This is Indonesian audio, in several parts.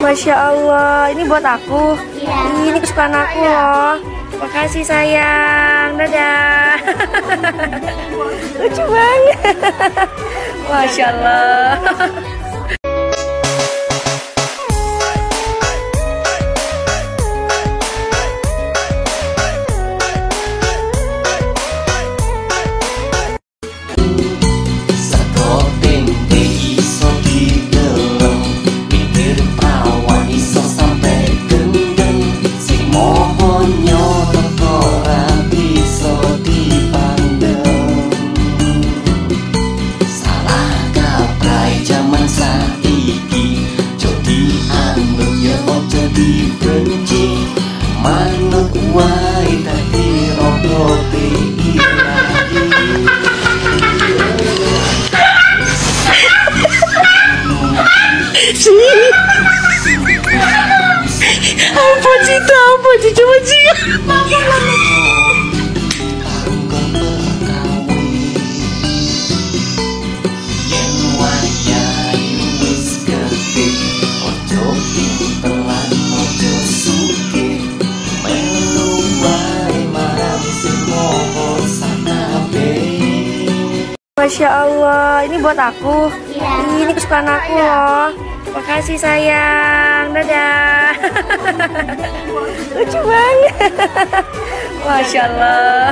Masya Allah, ini buat aku. Iya. Ini kesukaan aku loh. Makasih sayang, dadah. Lucu banget. Masya Allah. Manut wae dadi robote Apa Cita? Apa Cita? Coba Cita. Masya Allah, ini buat aku. Iya. Ini kesukaan aku loh. Makasih sayang, dadah. Lucu banget. Masya Allah.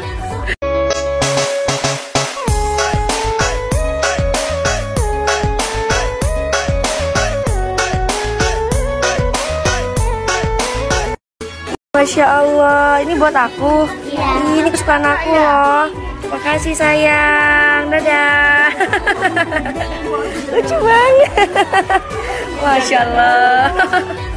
Masya Allah, ini buat aku. Iya. Ini kesukaan aku loh. Makasih sayang, dadah. Lucu banget. Masya Allah.